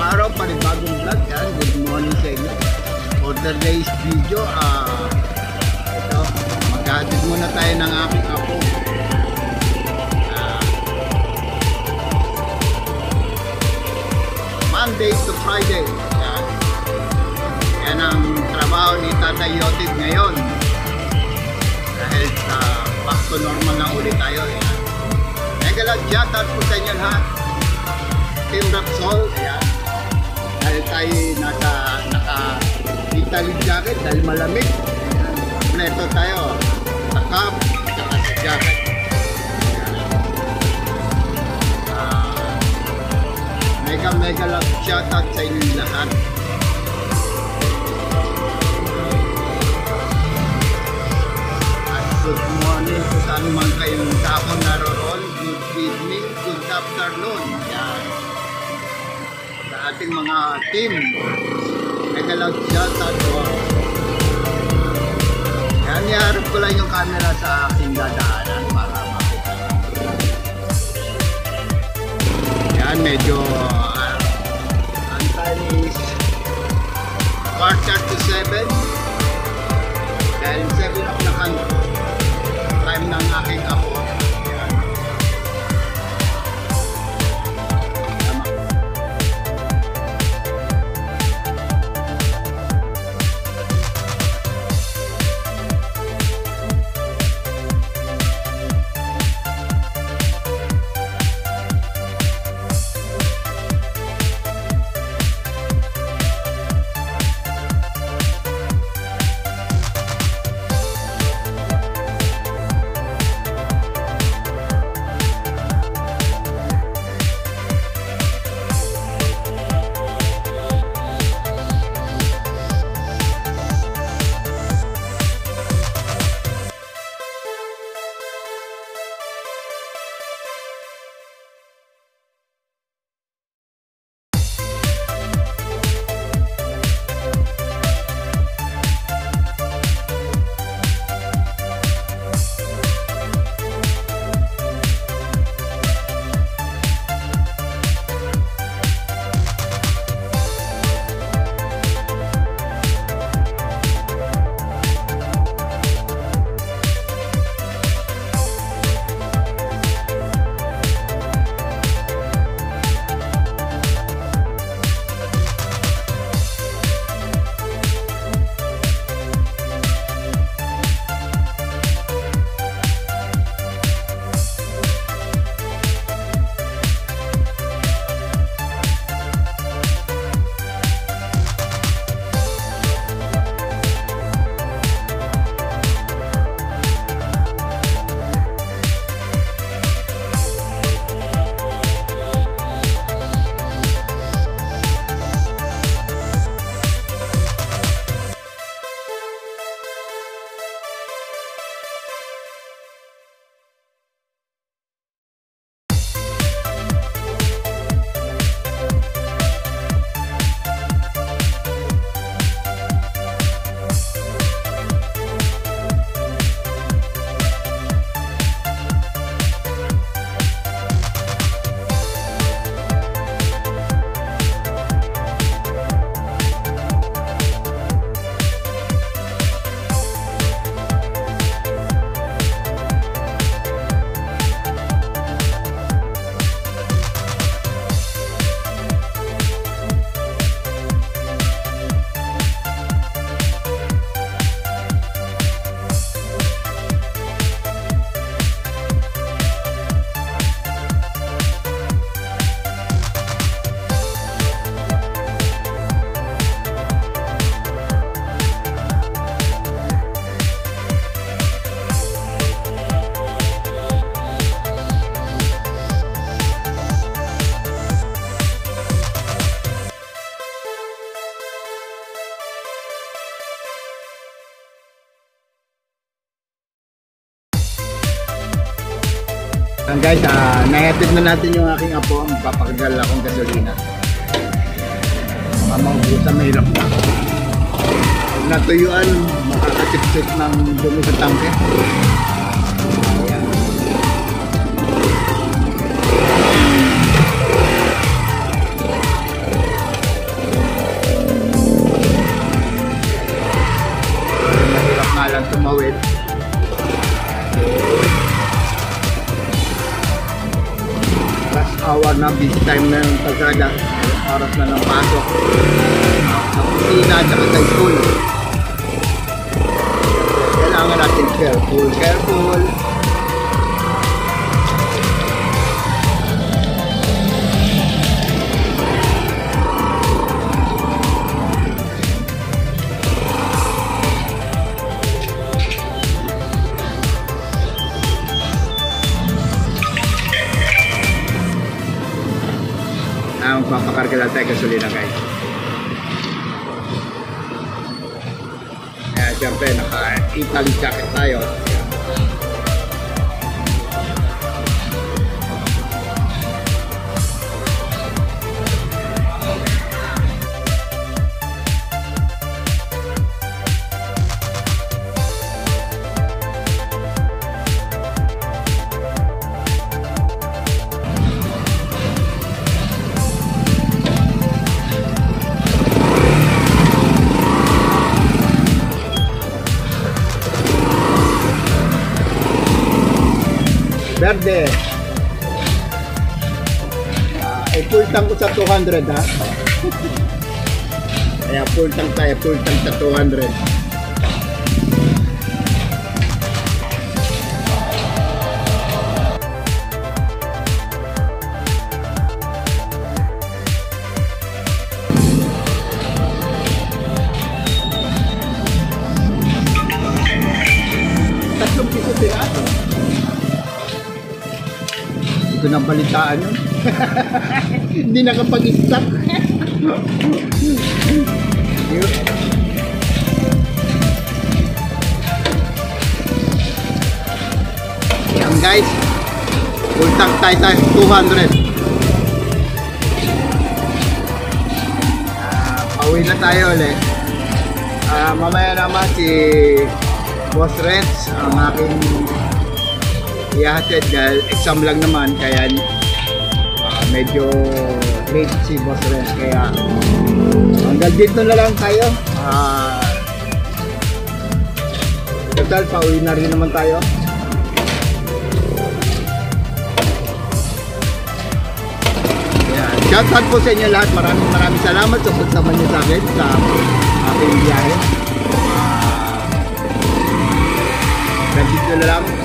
araw, panibagong vlog yan. Good morning sa inyo. For today's video, ito, maghatid muna tayo ng aking apo. Monday to Friday. Yan. Yan ang trabaho ni Tatay Yotid ngayon. Dahil sa back to normal na ulit tayo. Yan. Mega love shoutout po sa inyo lahat. Team Rapsol. Yan. Dahil tayo naka-Italy jacket dahil malamig. Yan. Kompleto tayo. Sa cap, saka sa jacket. Mega love shoutout sa inyo lahat. At good morning kung saan man kayong tapon naroon. Good evening, good afternoon. Yan. Sa ating mga team, mega love shoutout po. Yan, iharap ko lang yung camera sa aking dadaanan para makita. Yan, medyo is 4:37 dahil 7 o'clock ang time ng aking apo. Guys, nahatid na natin yung aking apo. Magpapagal akong gasolina. Mamaubusan, mahirap na. Pag natuyuan, makakatip-tip ng dumi sa tangke. Ayan. hour na, busy time na ng kalsada, oras na ng pasok sa kusina at sa school. Kailangan natin careful. Magpapakarga lang tayo gasolina, guys. Kaya siyempre naka-Italy jacket tayo. Verde. Full tank ko sa 200, ha. Kaya full tank tayo, full tank sa 200. Tatlong piso piraso. Ito na balitaan yun. Hindi nakapag-stop. Yan guys, full tank tayo 200. Pauwi na tayo ulit. Mamaya naman si Boss Renz ang aking ihahatid dahil exam lang naman, kaya medyo late si Boss Renz, kaya hanggang dito na lang tayo. Total, pauwi na rin naman tayo. Shoutout po sa inyo lahat, maraming salamat sa pagsama niyo sa akin sa aking biyahe. Dito na lang.